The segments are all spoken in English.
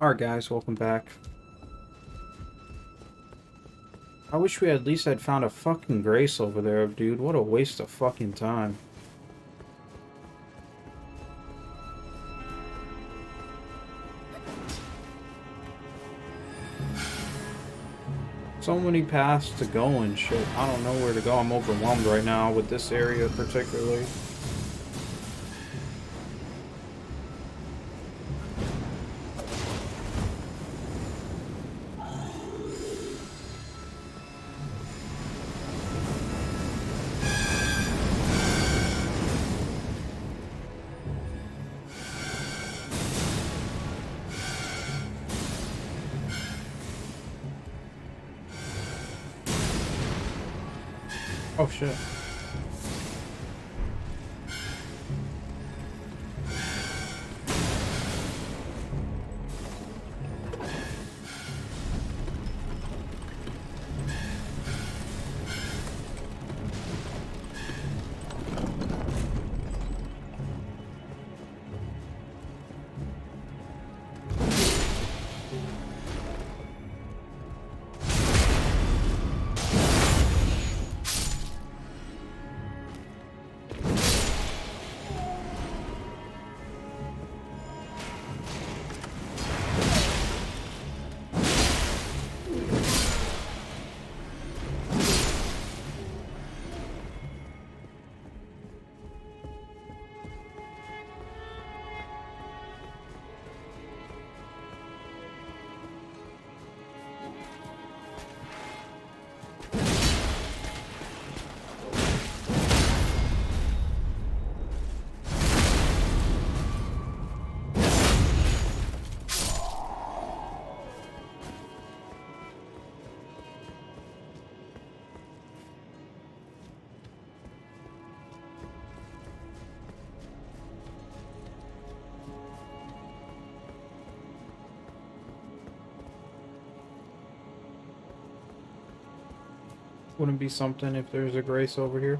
Alright guys, welcome back. I wish we at least had found a fucking Grace over there, dude. What a waste of fucking time. So many paths to go and shit. I don't know where to go. I'm overwhelmed right now with this area particularly. Oh shit. Wouldn't be something if there's a Grace over here.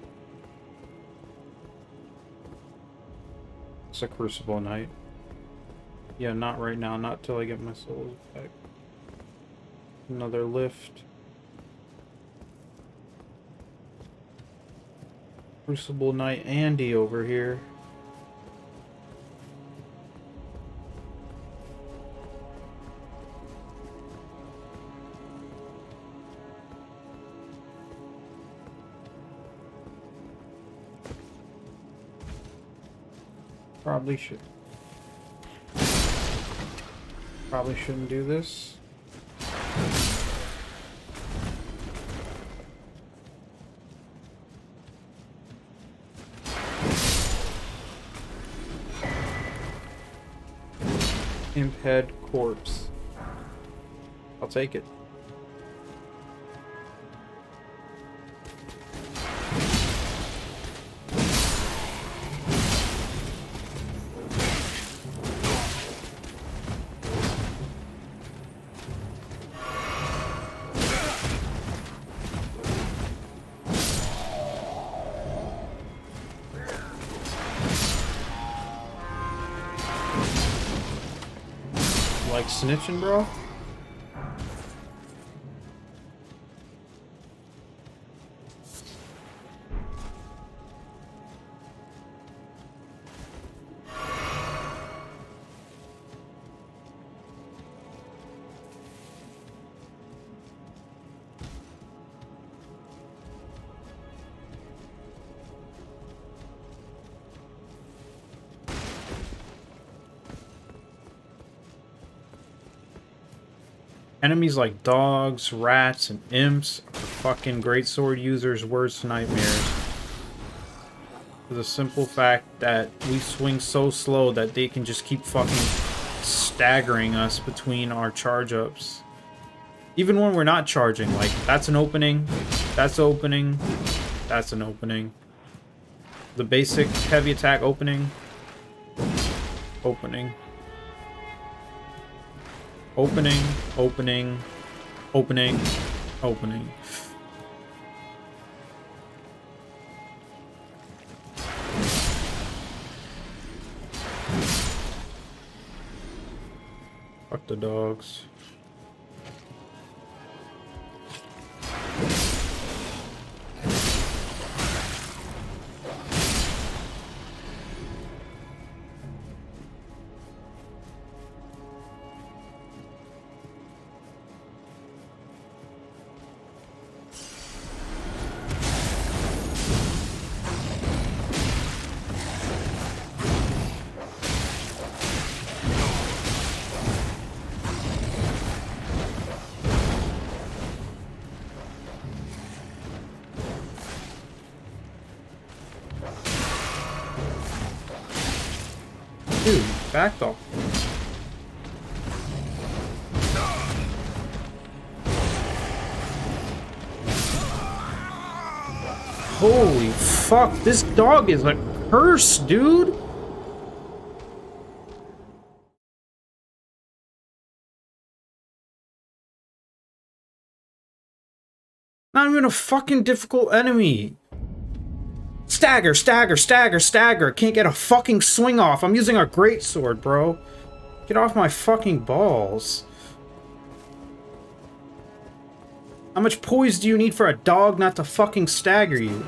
It's a Crucible Knight. Yeah, not right now. Not till I get my souls back. Another lift. Crucible Knight Andy over here. Probably shouldn't do this. Imp head corpse. I'll take it. Like snitching, bro? Enemies like dogs, rats, and imps are fucking greatsword users' worst nightmares. For the simple fact that we swing so slow that they can just keep fucking staggering us between our charge-ups. Even when we're not charging, like, that's an opening, that's opening, that's an opening. The basic heavy attack opening, opening. Opening, opening, opening, opening. Fuck the dogs. Dude, back off. Holy fuck, this dog is a curse, dude! Not even a fucking difficult enemy. Stagger, stagger, stagger, stagger. Can't get a fucking swing off. I'm using a greatsword, bro. Get off my fucking balls. How much poise do you need for a dog not to fucking stagger you?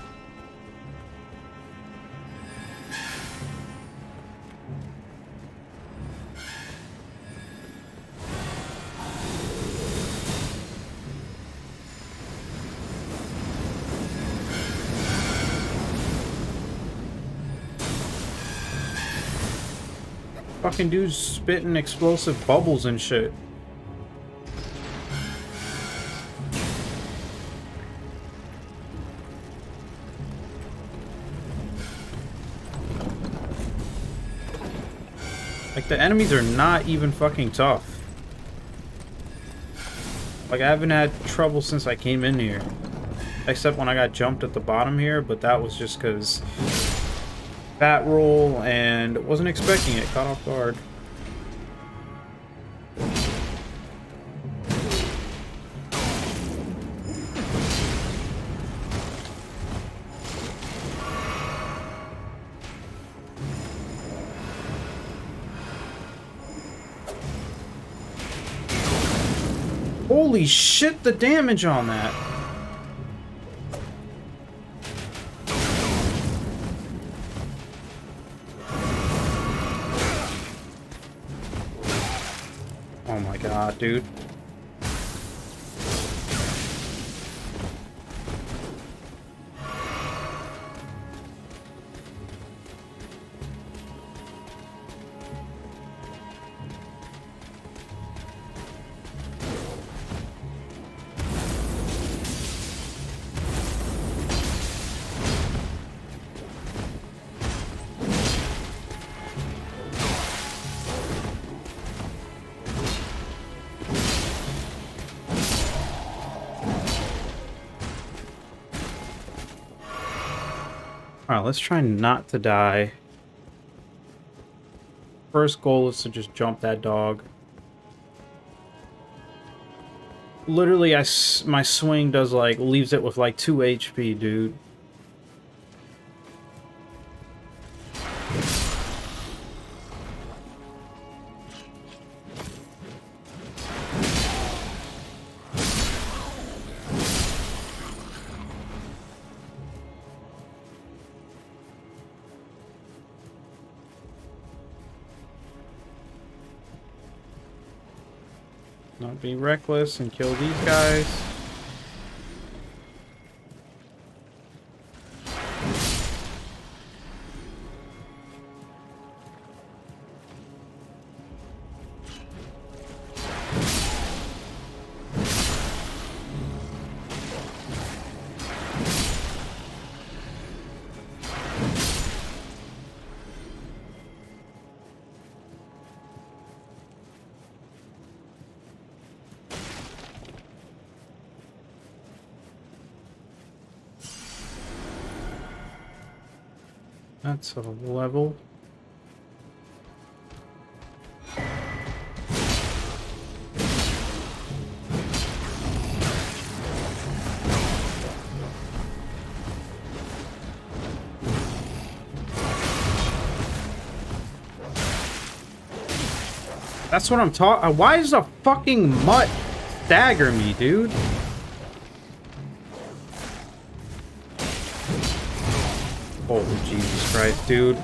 Fucking dude's spitting explosive bubbles and shit. Like, the enemies are not even fucking tough. Like, I haven't had trouble since I came in here. Except when I got jumped at the bottom here, but that was just because fat roll and wasn't expecting it. Caught off guard. Holy shit, the damage on that. Oh my god, dude. Alright, let's try not to die. First goal is to just jump that dog. Literally, my swing does, like, leaves it with, like, 2 HP, dude. Not be reckless and kill these guys. That's a level. That's what I'm talking. Why is the fucking mutt stagger me, dude? Holy Jesus Christ, dude.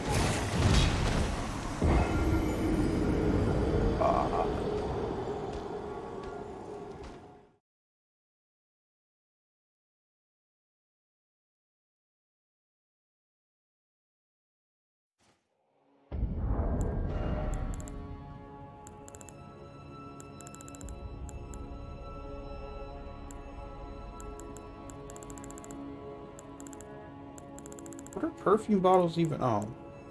What are perfume bottles even? Oh.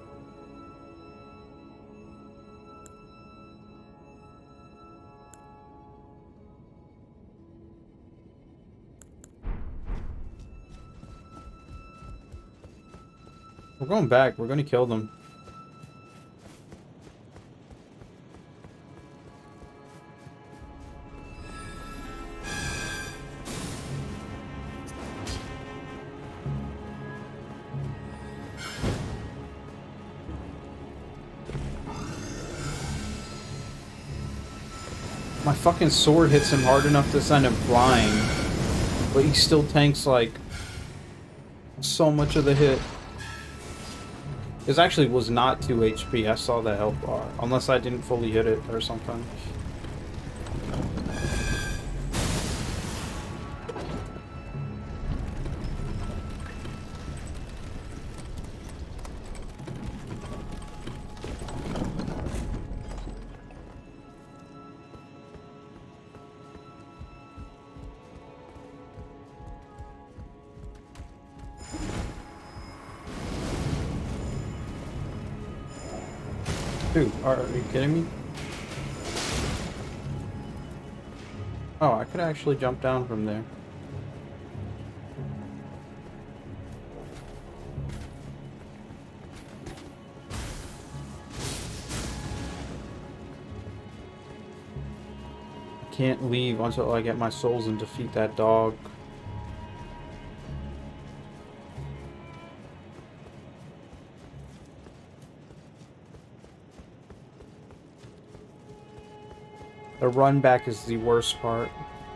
We're going back. We're going to kill them. My fucking sword hits him hard enough to send him flying, but he still tanks, like, so much of the hit. This actually was not 2 HP. I saw the health bar. Unless I didn't fully hit it or something. Dude, are you kidding me? Oh, I could actually jump down from there. I can't leave until I get my souls and defeat that dog. The run back is the worst part.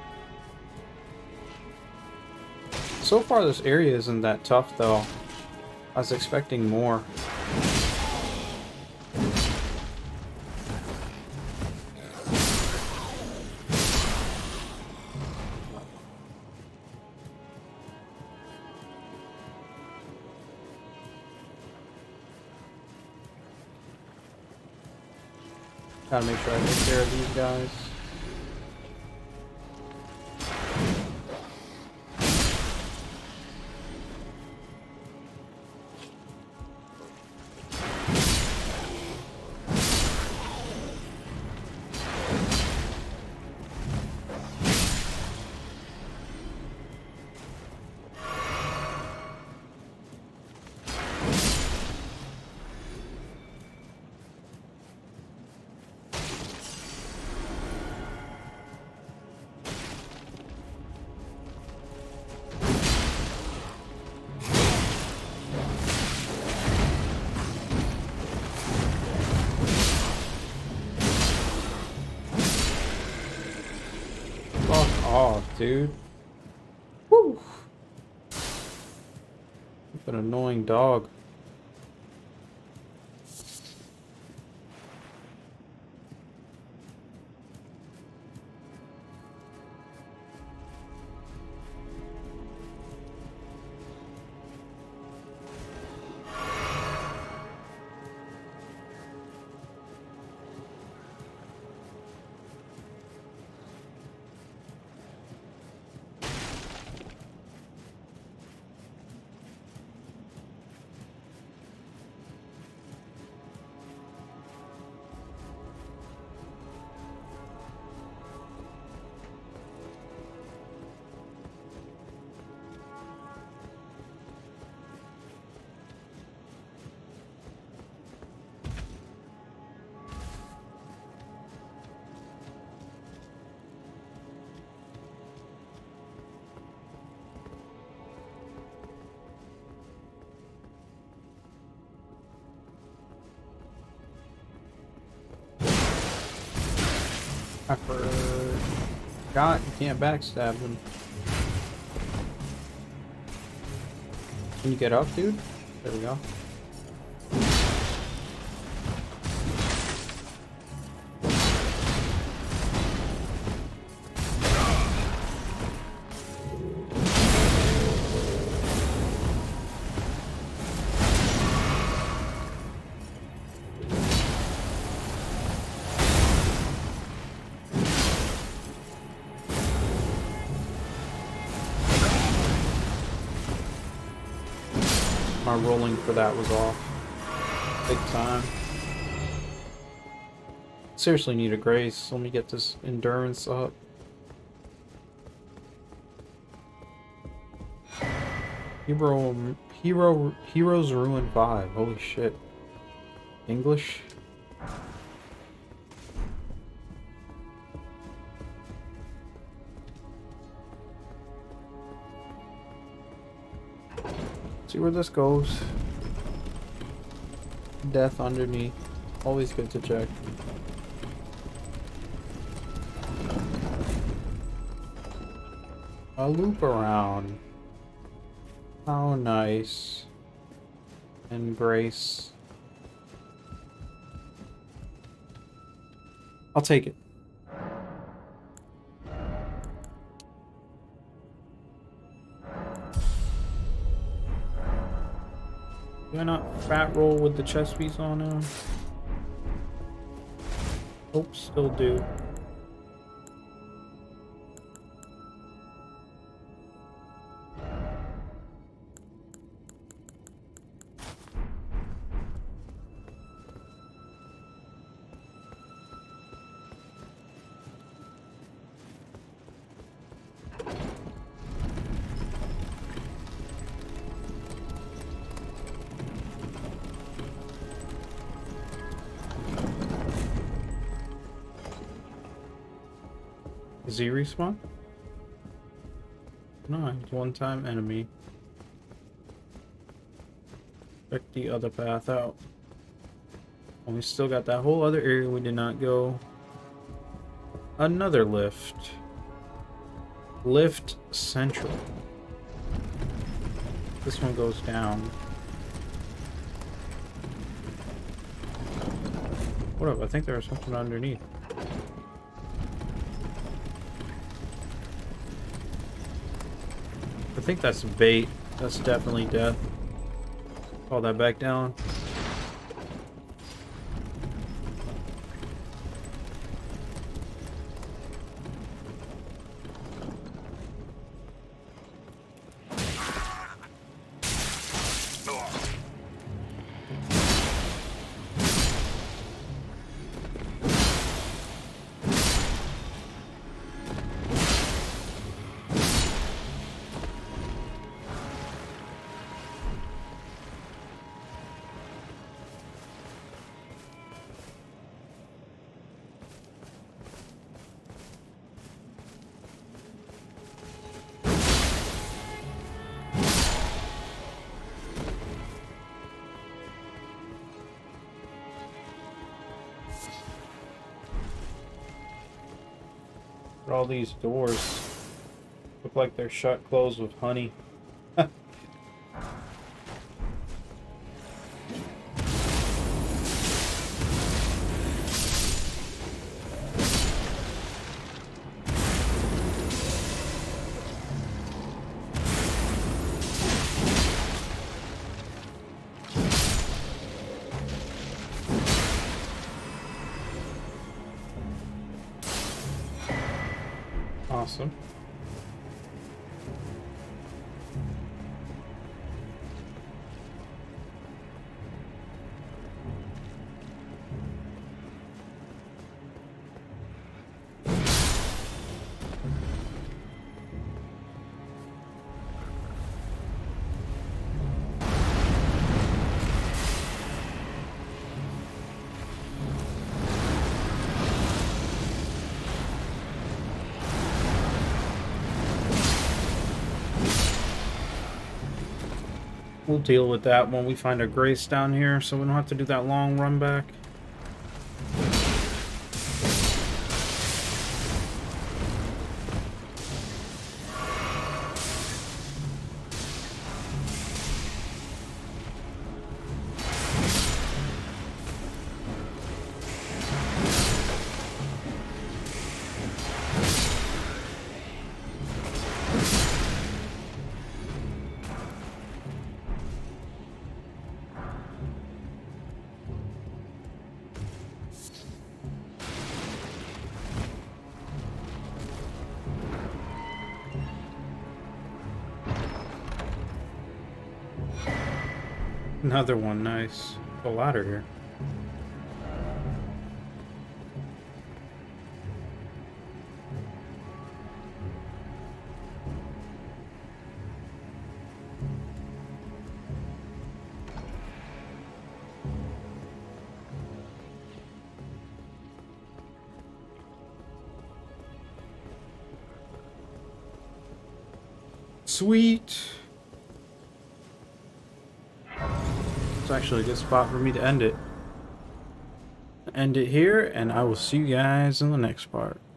So far, this area isn't that tough, though. I was expecting more. Gotta make sure I take care of these guys. Oh, dude. Woo! What an annoying dog. I forgot you can't backstab them. Can you get up, dude? There we go. My rolling for that was off. Big time. Seriously need a grace. Let me get this endurance up. Heroes Ruin 5. Holy shit. English? See where this goes. Death underneath. Always good to check. A loop around. How nice. Embrace. I'll take it. Do I not fat roll with the chest piece on now? Oh, still do. Does he respawn? No, he's one-time enemy. Check the other path out. And we still got that whole other area we did not go. Another lift. Lift Central. This one goes down. What up? I think there was something underneath. I think that's bait. That's definitely death. Call that back down. All these doors look like they're shut closed with honey. Awesome. We'll deal with that when we find a grace down here, so we don't have to do that long run back. Another one, nice. A ladder here. Sweet. It's actually a good spot for me to end it. End it here, and I will see you guys in the next part.